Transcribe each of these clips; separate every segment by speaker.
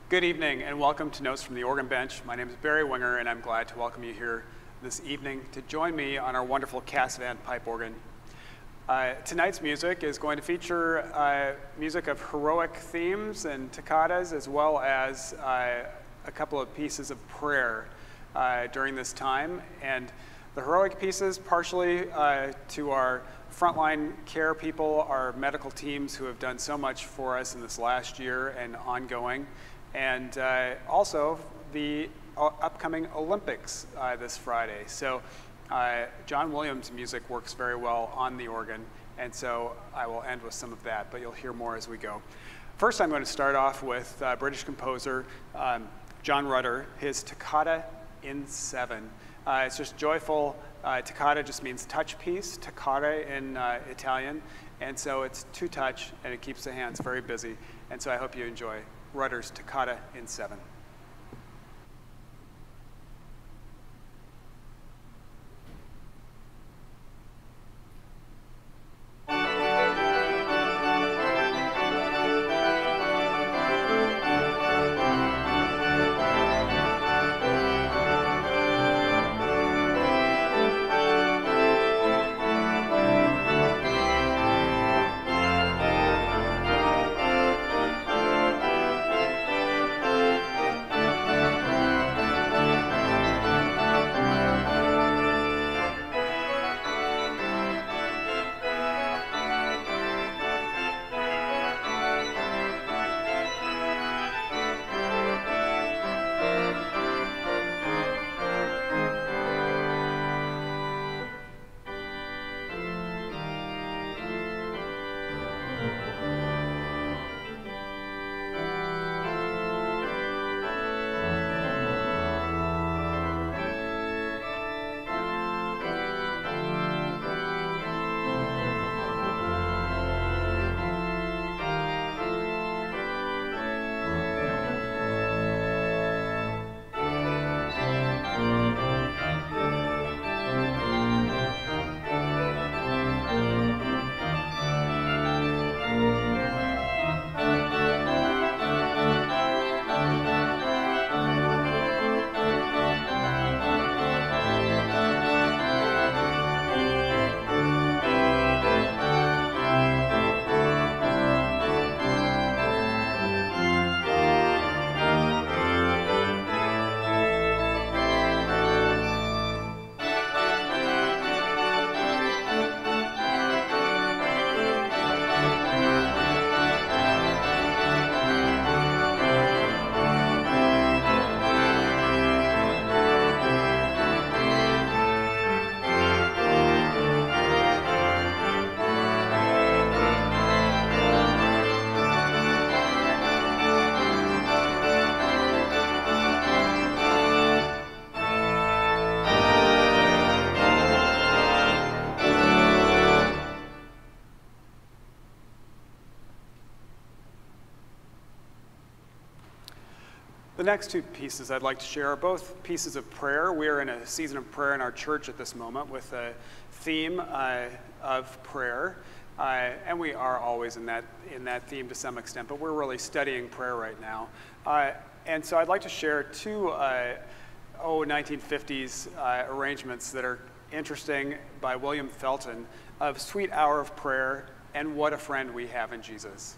Speaker 1: Good evening and welcome to Notes from the Organ Bench. My name is Barry Winger and I'm glad to welcome you here this evening to join me on our wonderful Cassavant pipe organ. Tonight's music is going to feature music of heroic themes and toccatas, as well as a couple of pieces of prayer during this time. And the heroic pieces partially to our frontline care people, our medical teams who have done so much for us in this last year and ongoing. And also the upcoming Olympics this Friday. So John Williams' music works very well on the organ, and so I will end with some of that, but you'll hear more as we go. First, I'm going to start off with British composer John Rutter, his Toccata in 7. It's just joyful. Toccata just means touch piece, toccare in Italian, and so it's two touch, and it keeps the hands very busy. And so I hope you enjoy Rutter's Toccata in 7. The next two pieces I'd like to share are both pieces of prayer. We are in a season of prayer in our church at this moment with a theme of prayer. And we are always in that theme to some extent, but we're really studying prayer right now. And so I'd like to share two 1950s arrangements that are interesting by William Felton of Sweet Hour of Prayer and What a Friend We Have in Jesus.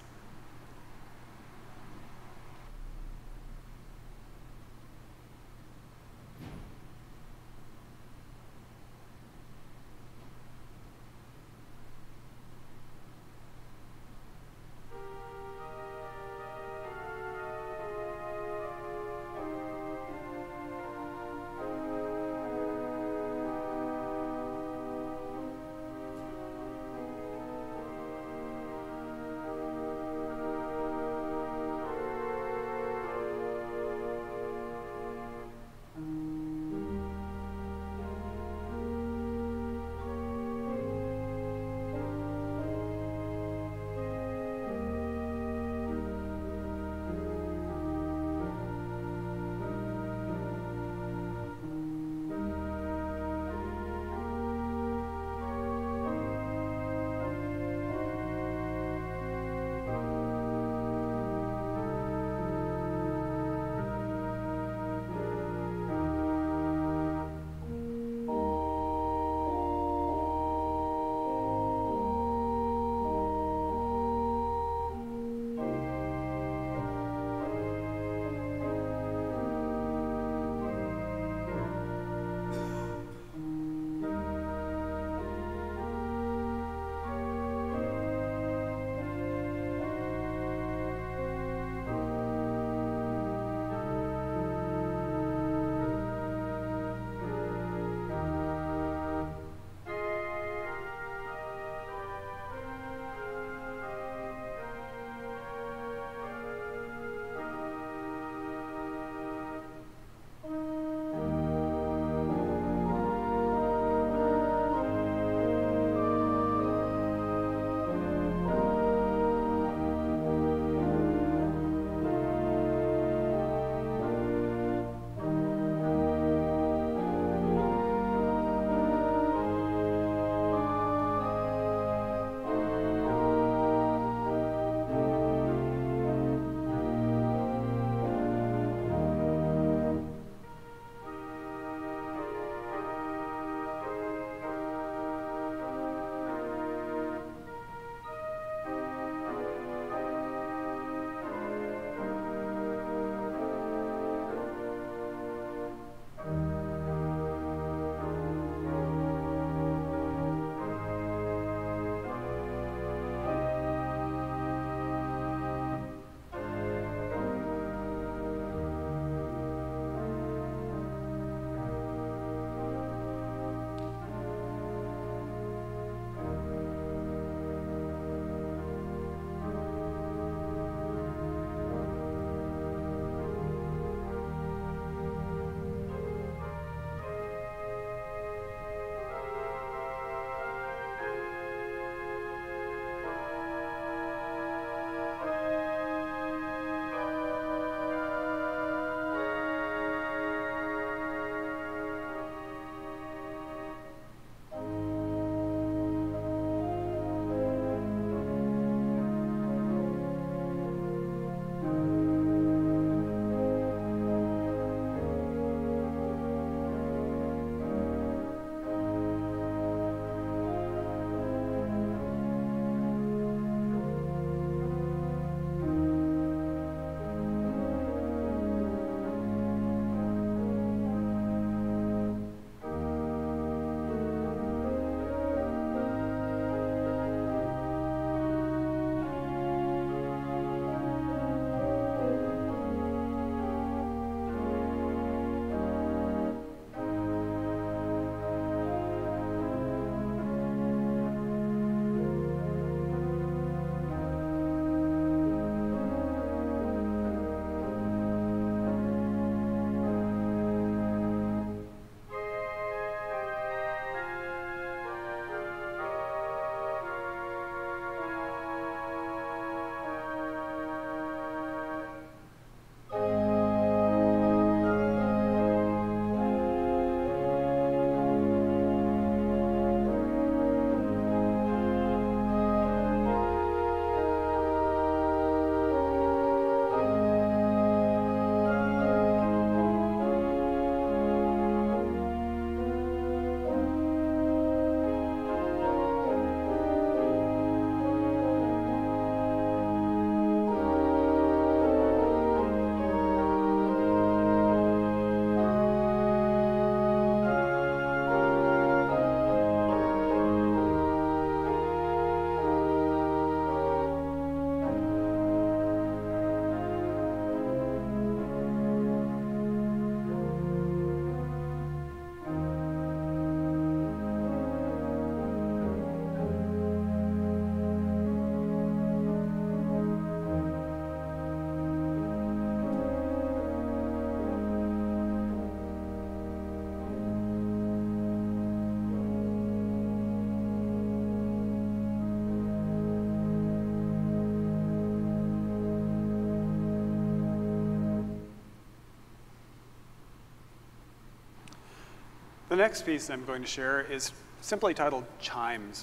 Speaker 1: next piece I'm going to share is simply titled Chimes.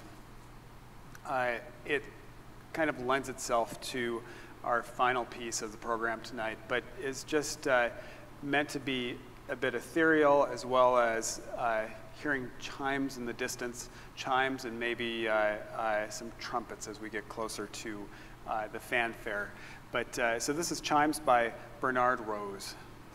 Speaker 1: It kind of lends itself to our final piece of the program tonight, but is just meant to be a bit ethereal, as well as hearing chimes in the distance, chimes and maybe some trumpets as we get closer to the fanfare. But so this is Chimes by Bernard Rose.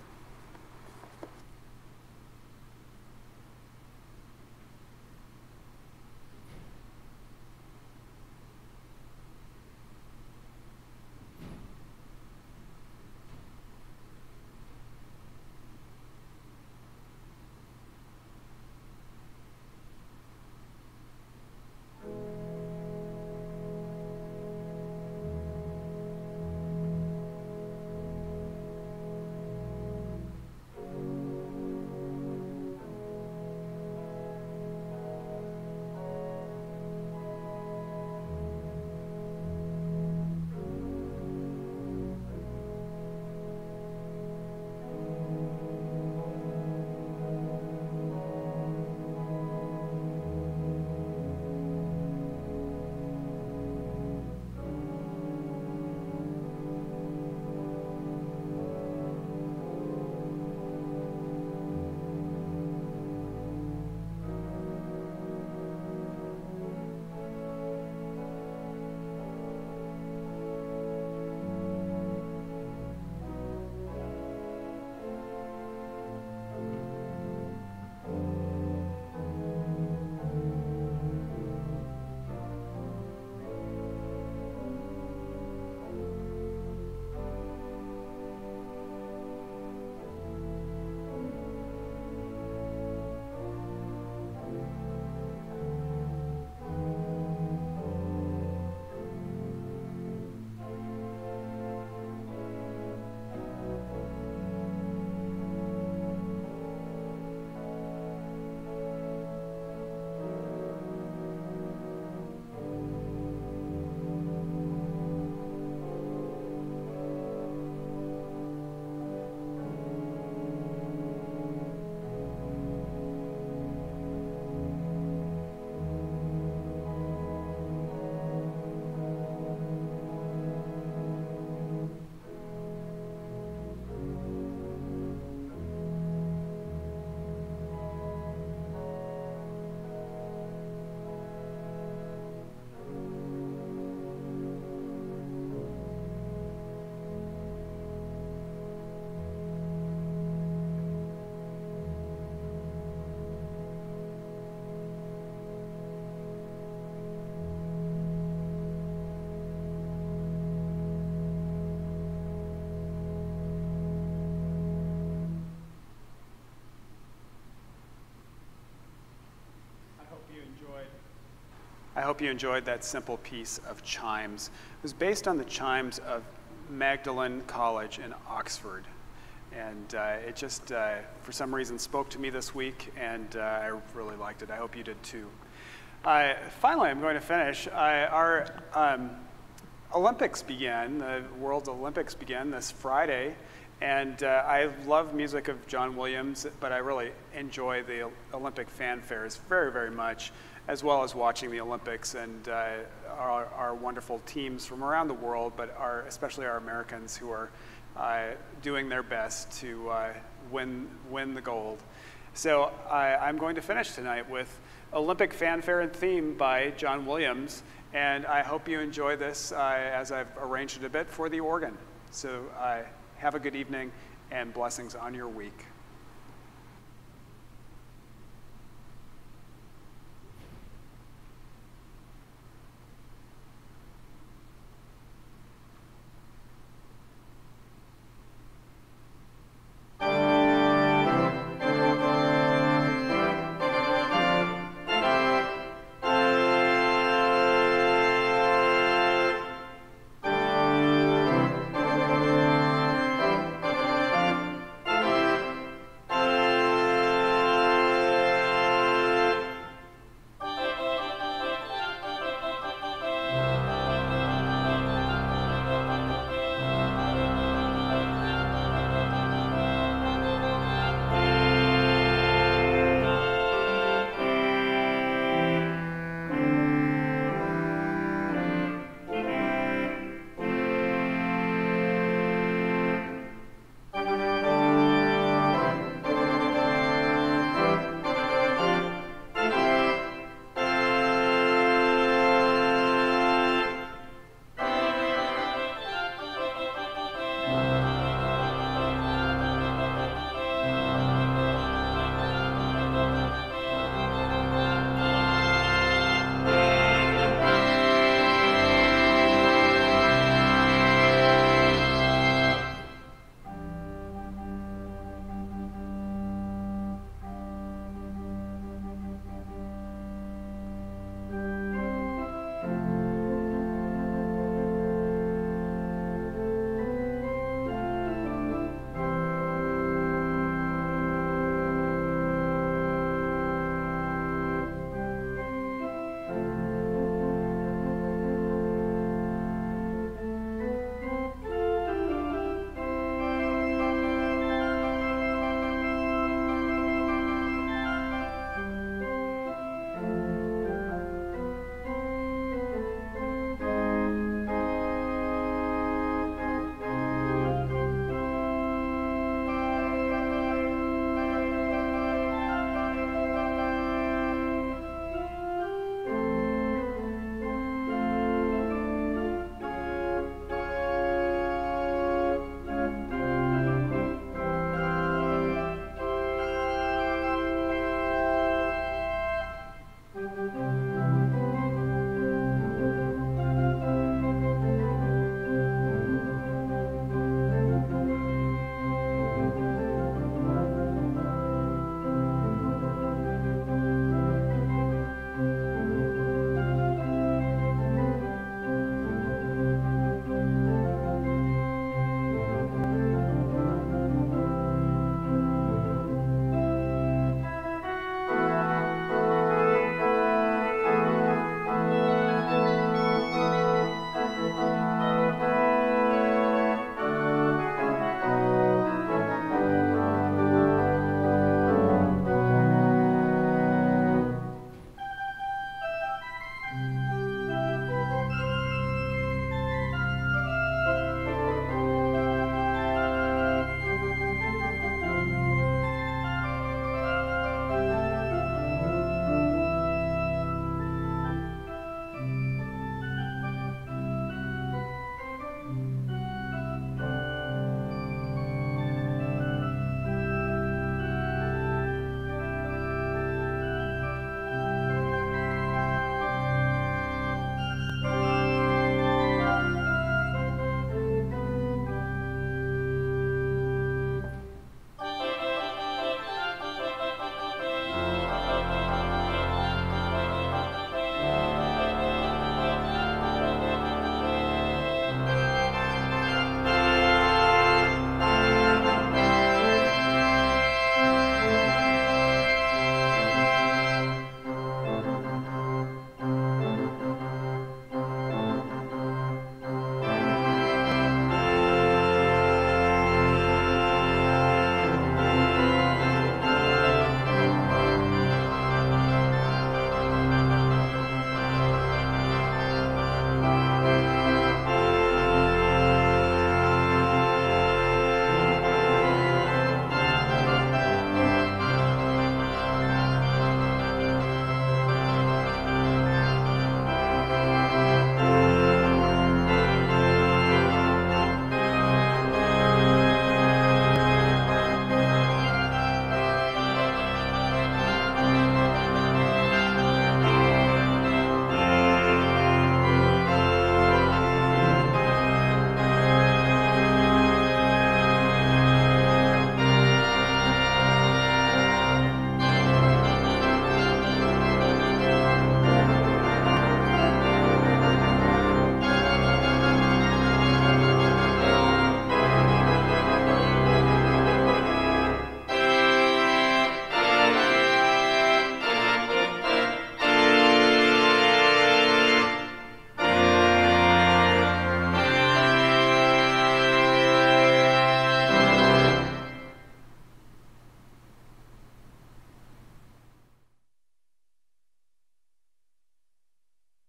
Speaker 1: I hope you enjoyed that simple piece of chimes. It was based on the chimes of Magdalen College in Oxford. And it just, for some reason, spoke to me this week, and I really liked it. I hope you did too. Finally, I'm going to finish. Our Olympics began, the World Olympics began this Friday, and I love music of John Williams, but I really enjoy the Olympic fanfares very, very much, as well as watching the Olympics and our wonderful teams from around the world, but especially our Americans who are doing their best to win the gold. So I'm going to finish tonight with Olympic Fanfare and Theme by John Williams, and I hope you enjoy this as I've arranged it a bit for the organ. So have a good evening and blessings on your week.